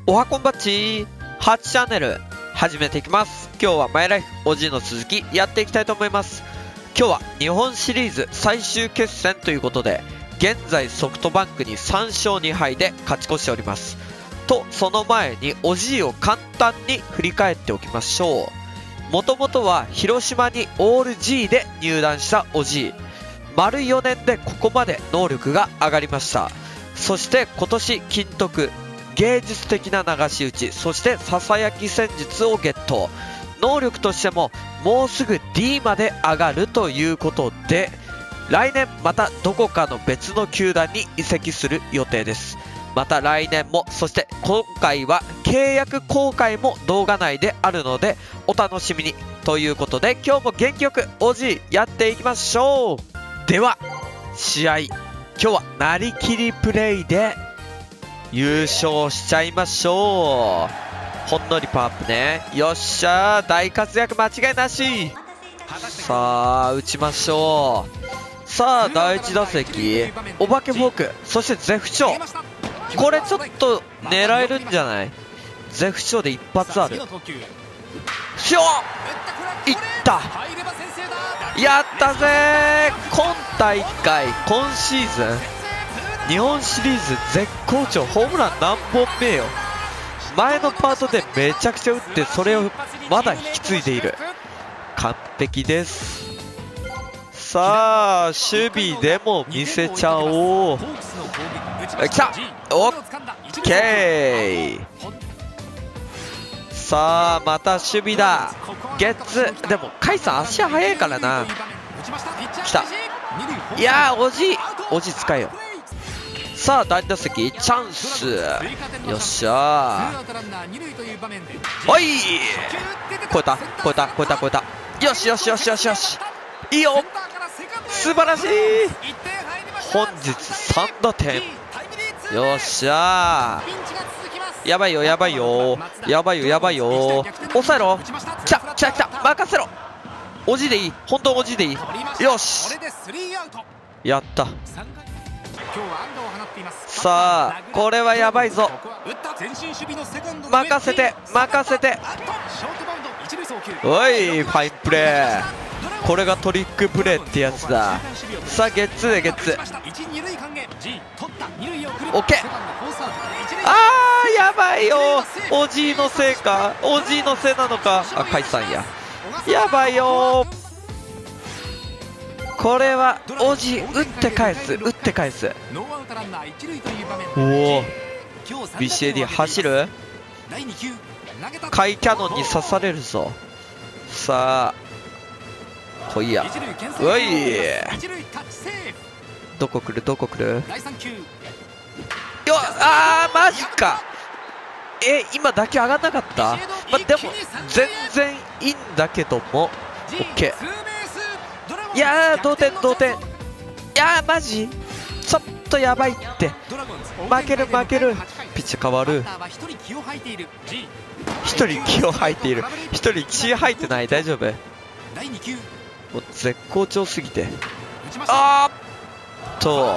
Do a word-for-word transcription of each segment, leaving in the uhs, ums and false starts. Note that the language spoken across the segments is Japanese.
おはこんばっちはちチャンネル始めていきます。今日はマイライフおじいの続きやっていきたいと思います。今日は日本シリーズ最終決戦ということで、現在ソフトバンクにさんしょうにはいで勝ち越しておりますと、その前におじいを簡単に振り返っておきましょう。もともとは広島にオール G で入団したおじい、丸よねんでここまで能力が上がりました。そして今年金徳、芸術的な流し打ち、そしてささやき戦術をゲット。能力としてももうすぐ D まで上がるということで、来年またどこかの別の球団に移籍する予定です。また来年も、そして今回は契約更改も動画内であるのでお楽しみにということで、今日も元気よくおじいやっていきましょう。では試合、今日はなりきりプレイで優勝しちゃいましょう。ほんのりパワーアップね。よっしゃー、大活躍間違いなし。さあ打ちましょう。さあだいいち打席お化けフォーク、そして絶不調。これちょっと狙えるんじゃない？絶不調で一発ある。ひょいった、やったぜー。今大会今シーズン日本シリーズ絶好調。ホームラン何本目よ。前のパートでめちゃくちゃ打って、それをまだ引き継いでいる。完璧です。さあ守備でも見せちゃおう。きた、オッケー。さあまた守備だ。ゲッツ。でも甲斐さん足速いからな。きた。いやーおじいおじい使えよ。さあだいに打席チャンス。よっしゃー、おい超えた超えた超えた超えた。よしよしよしよしよし、いいよ、素晴らしい。本日さん打点。よっしゃー、やばいよやばいよやばいよやばいよ。抑えろ。きたきたきた、任せろ。おじでいい、本当おじでいい。よし、やった。さあこれはやばいぞ。任せて任せて。おいファインプレー。これがトリックプレーってやつだ。さあゲッツーでゲッツー。オッケー。あーやばいよ、おじいのせいか。おじいのせいなのか。あ、甲斐さんや。やばいよ、これはおじい打って返す打って返す。おお ビーシーエーディー 走る。甲斐キャノンに刺されるぞ。さあ来いや。おい、どこ来るどこ来るよ。あーマジか。え今打球上がんなかった。まあ、でも全然いいんだけども OK。いやー同点同点。いやーマジちょっとやばいって。負ける負ける。ピッチ変わる。ひとり気を吐いている。ひとり血吐いてない。大丈夫。もう絶好調すぎて。あーっと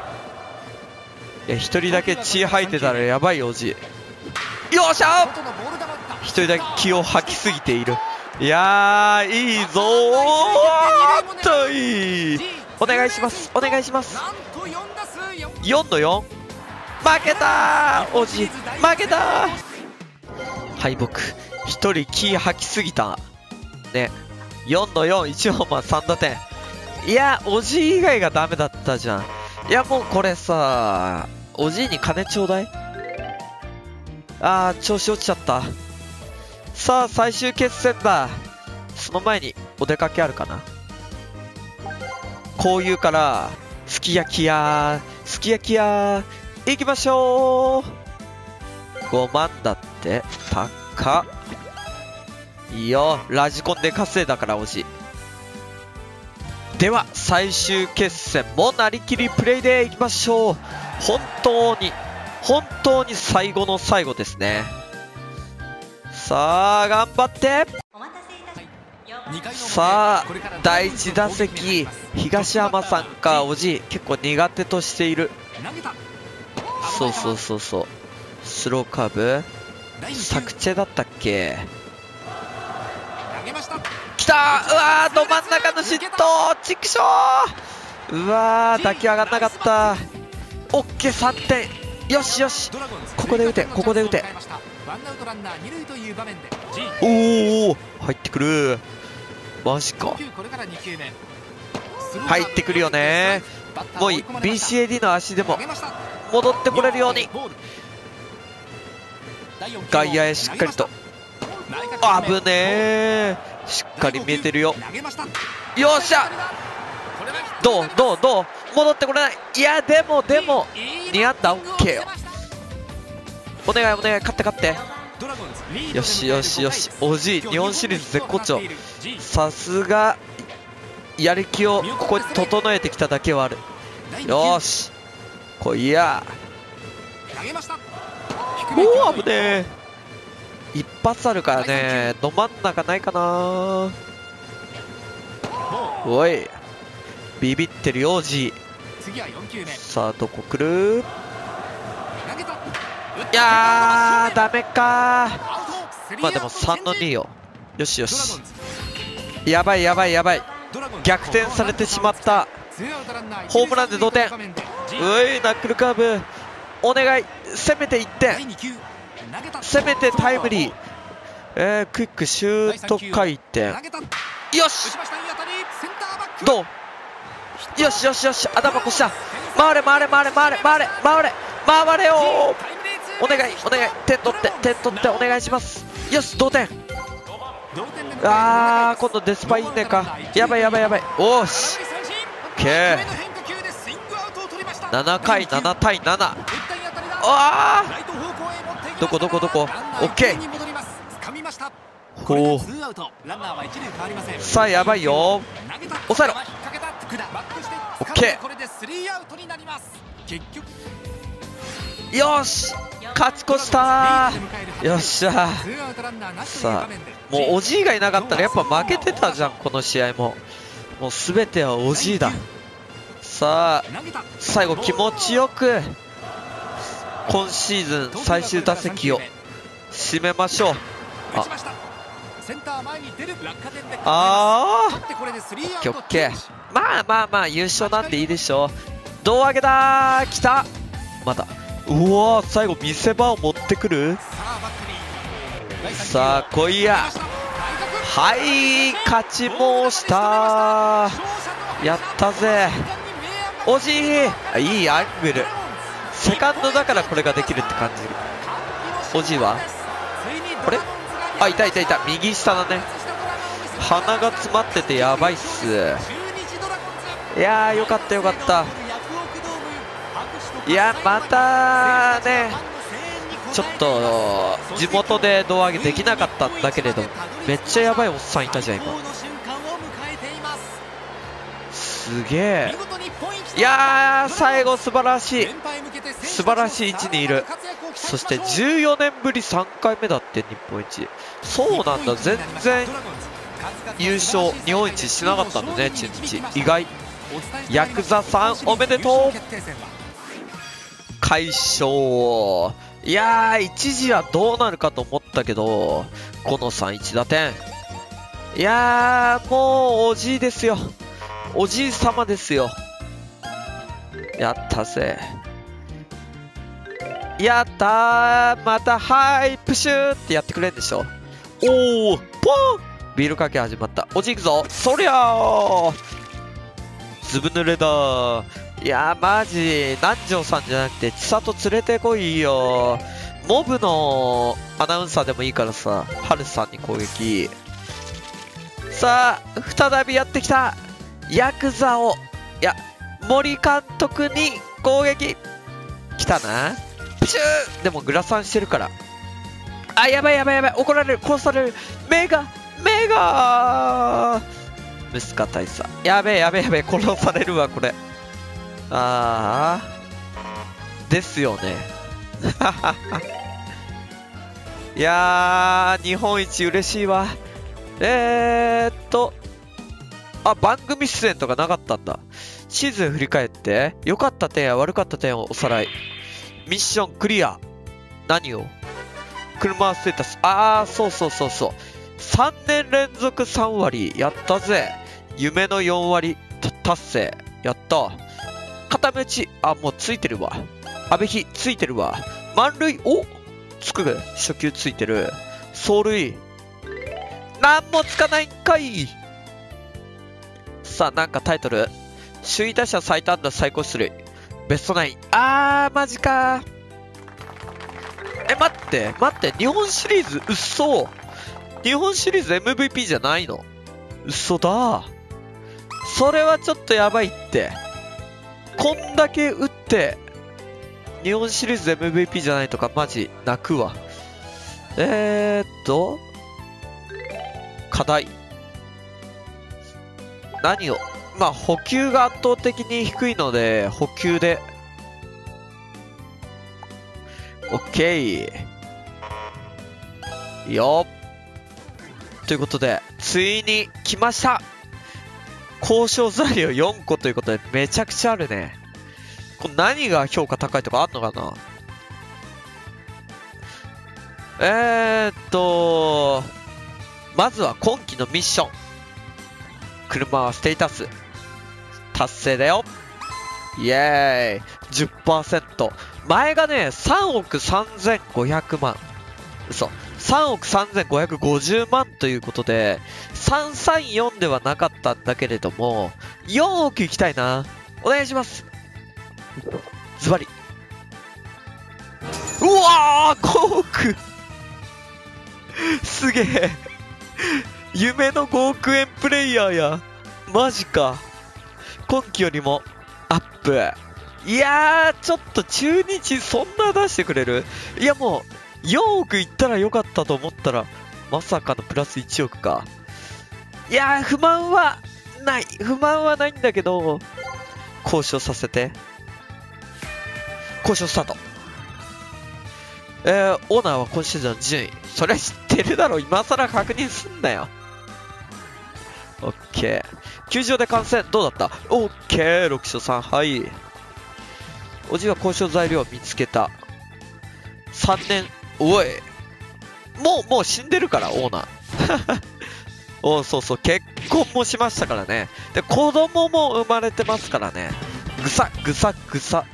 ひとりだけ血吐いてたらやばいおじ。よっしゃー、ひとりだけ気を吐きすぎている。いやーいいぞー。っといい。お願いしますお願いします。よんのよん。負けたーおじ、負けたー。敗北。ひとり気吐きすぎたね。よんのよん、いちホーマーさん打点。いやおじ以外がダメだったじゃん。いやもうこれさ、おじいに金ちょうだい。あー調子落ちちゃった。さあ最終決戦だ。その前にお出かけあるかな。こういうからすき焼き屋すき焼き屋行きましょう。ごまんだって高っ。いいよ、ラジコンで稼いだからおじ。では最終決戦もなりきりプレイでいきましょう。本当に本当に最後の最後ですね。さあ頑張って。さあだいいち打席東山さんか。おじい結構苦手としている。そうそうそうそう、スローカーブサクチェだったっけ。きたー。うわー、ど真ん中の失投。チクショー。うわー、打球上がんなかった。オッケー、さんてん。よしよし、ここで打て、ここで打て。おお、入ってくる。マジか。入ってくるよね。もういい。 ビーシーエーディー の足でも戻ってこれるように。外野へしっかりと。危ねえ。しっかり見えてるよ。よっしゃ。どうどうどう、戻ってこれない。いやでもでもに安打 OK よ。お願いお願い、勝って勝って。よしよしよし。おじい日本シリーズ絶好調。さすがやる気をここに整えてきただけはある。よし来いや。おお、危ねえ。一発あるからね。ど真ん中ないかな。おいビビってるよおじい。さあどこ来る。いやーダメかー。まあでもさんのによ。よしよし。やばいやばいやばい。逆転されてしまった。ホームランで同点。ういナックルカーブ。お願い、せめていってん、せめてタイムリー。えー、クイックシュート回転。よしどう。よしよしよし、頭越した。回れ回れ回れ回れ回れ回れ回れよー。お願いお願い、点取って点取ってお願いします。よし同点。あー今度デスパいいねか。やばいやばいやばい。おーし OK。 ななかいななたいなな。あーどこどこどこ。 OK。 ほうさあやばいよ。抑えろ。 OK。 よし勝ち越したー。よっしゃー。さあもうおじいがいなかったらやっぱ負けてたじゃんこの試合も。もう全てはおじいだ。さあ最後気持ちよく今シーズン最終打席を締めましょう。ああーオッケーオッケー。まあまあまあ優勝なんていいでしょう。胴上げだー。きたまだ。うわー最後見せ場を持ってくる。さあ来いや。はい勝ち申したー。やったぜおじい。いいアングル。セカンドだからこれができるって感じ。おじいはこれあ、いたいたいた。右下だね。鼻が詰まっててやばいっす。いやーよかったよかった。いやまたねちょっと地元で胴上げできなかったんだけれどめっちゃやばいおっさんいたじゃん今。すげえ。いやー最後素晴らしい素晴らしい位置にいる。そしてじゅうよねんぶりさんかいめだって日本一。そうなんだ全然優勝日本一しなかったんだね中日。意外。ヤクザさんおめでとう。快勝。いやー一時はどうなるかと思ったけどこのさんいち打点。いやーもうおじいですよ。おじいさまですよ。やったぜやったー。またはいプシューってやってくれるんでしょ。おおポンビールかけ始まった。おじいくぞそりゃー。ずぶ濡れだー。いやーマジ南條さんじゃなくて千里連れてこいよ。モブのアナウンサーでもいいからさハルさんに攻撃。さあ再びやってきたヤクザを。いや森監督に攻撃来たな。プシュー。でもグラサンしてるから。あやばいやばいやばい怒られる殺される。メガメガムスカ大佐やべえやべえやべえ殺されるわこれ。ああですよねいやー日本一嬉しいわ。えーっとあ番組出演とかなかったんだ。シーズン振り返って良かった点や悪かった点をおさらい。ミッションクリア。何を車ステータス。あー、そうそうそうそう。さんねん連続さん割。やったぜ。夢のよん割達成。やった。片目打ち。あ、もうついてるわ。阿部比ついてるわ。満塁。おつく。初球ついてる。走塁。なんもつかないんかい。さあ、なんかタイトル。首位打者最多安打最高出塁。ベストナイン。あー、マジかー。え、待って、待って。日本シリーズ、うっそ。日本シリーズ エムブイピー じゃないの？嘘だ。それはちょっとやばいって。こんだけ打って、日本シリーズ エムブイピー じゃないとかマジ泣くわ。えーっと、課題。何を、まあ補給が圧倒的に低いので、補給で。OK。よっ。ということで、ついに来ました。交渉材料よんことということで、めちゃくちゃあるね。これ何が評価高いとかあんのかな？えーっと、まずは今期のミッション。車はステータス。達成だよ。イエーイ。じゅっパーセント。前がね、さんおくさんぜんごひゃくまん。嘘。さんおくさんぜんごひゃくごじゅうまんということで、さんさんよんではなかったんだけれども、よんおくいきたいな。お願いします。ズバリ。うわー !ごおく! すげえ。夢のごおくえんプレイヤーや。マジか。今期よりもアップ。いやー、ちょっと中日そんな出してくれる？いやもう、よんおくいったらよかったと思ったら、まさかのプラスいちおくか。いやー、不満はない。不満はないんだけど、交渉させて。交渉スタート。えー、オーナーは今シーズンの順位。それは知ってるだろ。今更確認すんなよ。オッケー。球場で観戦どうだった？オッケー。ろくしょうさん。はい。おじは交渉材料を見つけた。さんねん。おい。もう、もう死んでるから、オーナー。おそうそう。結婚もしましたからね。で、子供も生まれてますからね。ぐさ、ぐさ、ぐさ。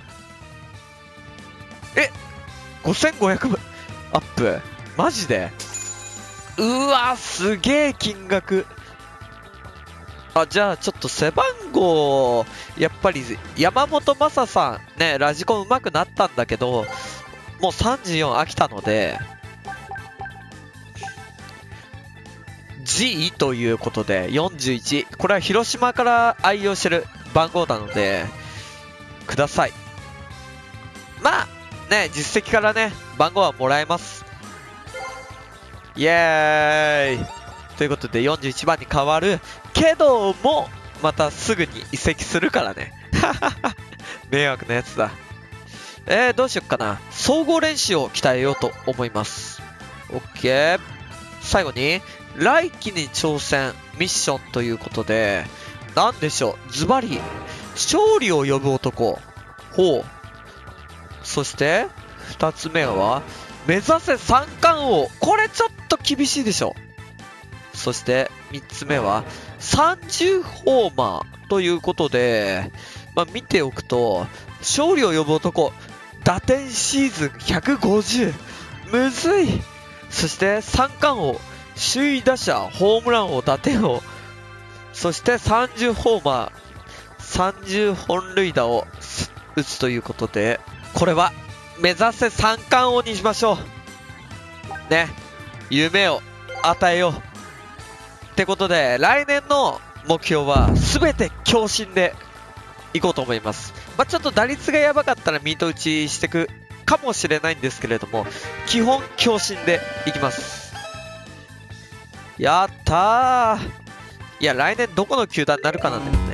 えごせんごひゃくアップマジで？うわすげえ金額。あ、じゃあちょっと背番号、やっぱり山本昌さんね、ラジコン上手くなったんだけど、もうさんじゅうよん飽きたので、G ということでよんじゅういち。これは広島から愛用してる番号なので、ください。まあ、ね、実績からね、番号はもらえます。イエーイということでよんじゅういちばんに変わるけども、またすぐに移籍するからね。迷惑なやつだ。えー、どうしよっかな。総合練習を鍛えようと思います。オッケー。最後に、来季に挑戦、ミッションということで、なんでしょう。ズバリ、勝利を呼ぶ男。ほう。そして、二つ目は、目指せ三冠王。これちょっと厳しいでしょ。そして、三つ目は、さんじゅうホーマーということで、まあ、見ておくと、勝利を呼ぶ男、打点シーズンひゃくごじゅう。むずい。そして、三冠王、首位打者、ホームラン王、打点王。そして、さんじゅうホーマー、さんじゅう本塁打を打つということで、これは、目指せ三冠王にしましょう。ね。夢を与えよう。ってことで、来年の目標は、すべて強心でいこうと思います。まあ、ちょっと打率がやばかったらミート打ちしていくかもしれないんですけれども、基本強心でいきます。やったー。いや、来年どこの球団になるかなんだよね。